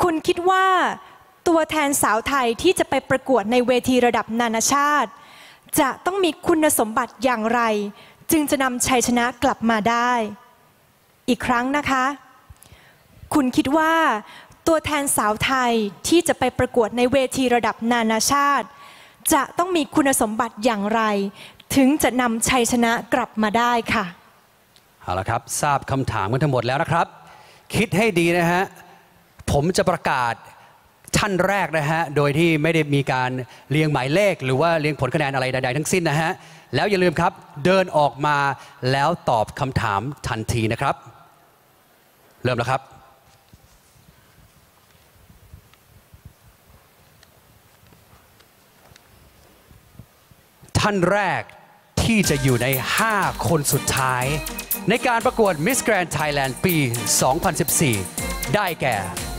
คุณคิดว่าตัวแทนสาวไทยที่จะไปประกวดในเวทีระดับนานาชาติจะต้องมีคุณสมบัติอย่างไรจึงจะนำชัยชนะกลับมาได้อีกครั้งนะคะคุณคิดว่าตัวแทนสาวไทยที่จะไปประกวดในเวทีระดับนานาชาติจะต้องมีคุณสมบัติอย่างไรถึงจะนำชัยชนะกลับมาได้ค่ะเอาละครับทราบคำถามกันทั้งหมดแล้วนะครับคิดให้ดีนะฮะผมจะประกาศท่านแรกนะฮะโดยที่ไม่ได้มีการเรียงหมายเลขหรือว่าเรียงผลคะแนนอะไรใดๆทั้งสิ้นนะฮะแล้วอย่าลืมครับเดินออกมาแล้วตอบคำถามทันทีนะครับเริ่มแล้วครับท่านแรกที่จะอยู่ใน5คนสุดท้ายในการประกวด Miss Grand Thailand ปี 2014 ได้แก่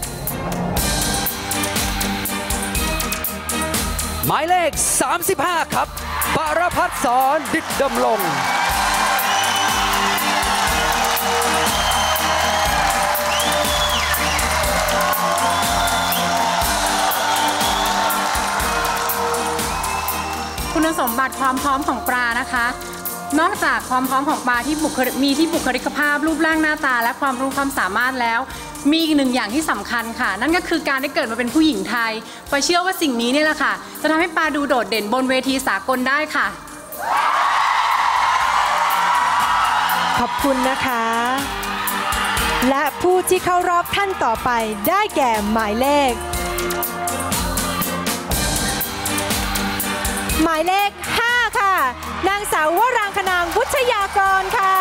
หมายเลข35ครับปรภัสสร ดิษฐ์ดำรงคุณสมบัติความพร้อมของปลานะคะนอกจากความพร้อมของปลาที่มีที่บุคลิกภาพรูปร่างหน้าตาและความรู้ความสามารถแล้วมีอีกหนึ่งอย่างที่สำคัญค่ะนั่นก็คือการได้เกิดมาเป็นผู้หญิงไทยปาเชื่อว่าสิ่งนี้เนี่ยแหละค่ะจะทำให้ปลาดูโดดเด่นบนเวทีสากลได้ค่ะขอบคุณนะคะและผู้ที่เข้ารอบท่านต่อไปได้แก่หมายเลข5ค่ะนางสาววรางคนางวุฒิยากรค่ะ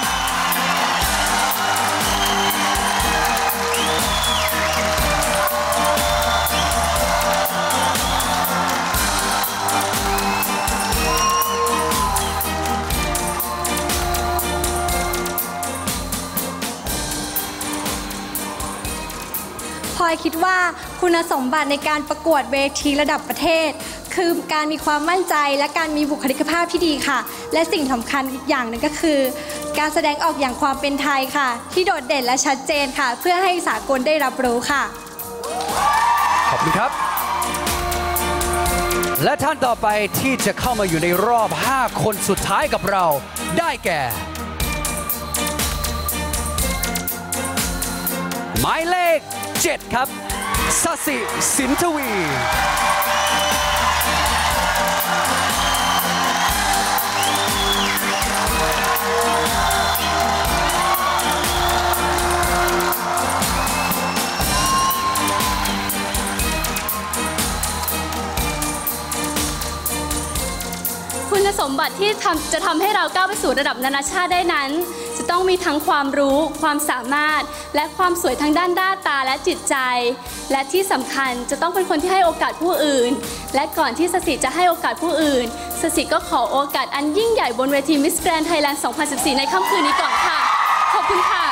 พลอยคิดว่าคุณสมบัติในการประกวดเวทีระดับประเทศคือการมีความมั่นใจและการมีบุคลิกภาพที่ดีค่ะและสิ่งสำคัญอีกอย่างหนึ่งก็คือการแสดงออกอย่างความเป็นไทยค่ะที่โดดเด่นและชัดเจนค่ะเพื่อให้สากลได้รับรู้ค่ะขอบคุณครับและท่านต่อไปที่จะเข้ามาอยู่ในรอบ5คนสุดท้ายกับเราได้แก่หมายเลข7ครับสศิสินทวีคุณสมบัติที่จะทำให้เราก้าวไปสู่ระดับนานาชาติได้นั้นจะต้องมีทั้งความรู้ความสามารถและความสวยทั้งด้านหน้าตาและจิตใจและที่สำคัญจะต้องเป็นคนที่ให้โอกาสผู้อื่นและก่อนที่สศิจะให้โอกาสผู้อื่นสศิก็ขอโอกาสอันยิ่งใหญ่บนเวที Miss Grand Thailand 2014 ในค่ำคืนนี้ก่อนค่ะขอบคุณค่ะ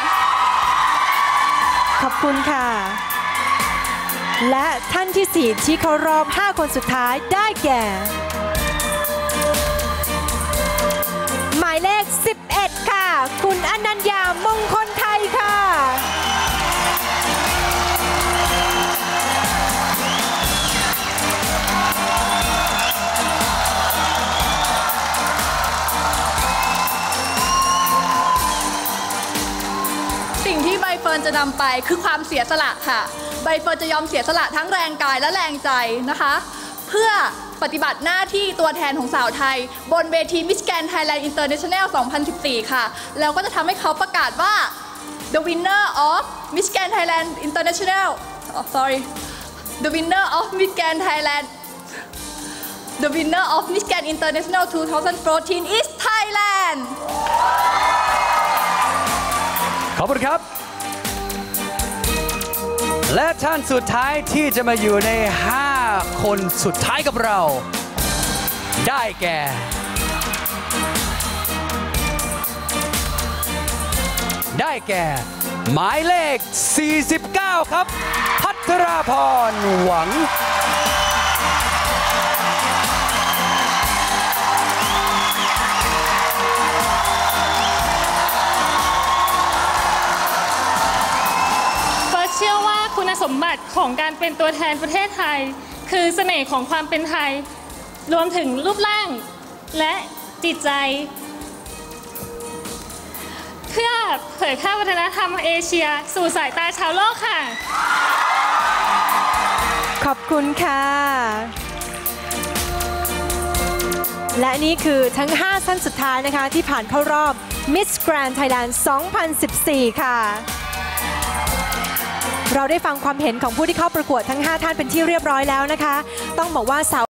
ขอบคุณค่ะและท่านที่4ที่เข้ารอบ5คนสุดท้ายได้แก่หมายเลข11ค่ะคุณอนัญญามงคลไทยค่ะสิ่งที่ใบเฟิร์นจะนำไปคือความเสียสละค่ะใบเฟิร์นจะยอมเสียสละทั้งแรงกายและแรงใจนะคะเพื่อปฏิบัติหน้าที่ตัวแทนของสาวไทยบนเวที Miss Grand Thailand International 2014 ค่ะแล้วก็จะทำให้เขาประกาศว่า the winner of Miss Grand Thailand International the winner of Miss Grand Thailand the winner of Miss Grand International 2014 is Thailand ขอบคุณครับและท่านสุดท้ายที่จะมาอยู่ใน5คนสุดท้ายกับเราได้แก่หมายเลข49ครับภัทราพรหวังคุณคุณสมบัติของการเป็นตัวแทนประเทศไทยคือเสน่ห์ของความเป็นไทยรวมถึงรูปร่างและจิตใจเพื่อเผยแพร่วัฒนธรรมเอเชียสู่สายตาชาวโลกค่ะขอบคุณค่ะและนี่คือทั้ง5ท่านสุดท้ายนะคะที่ผ่านเข้ารอบ Miss Grand Thailand 2014 ค่ะเราได้ฟังความเห็นของผู้ที่เข้าประกวดทั้ง5ท่านเป็นที่เรียบร้อยแล้วนะคะต้องบอกว่าสาว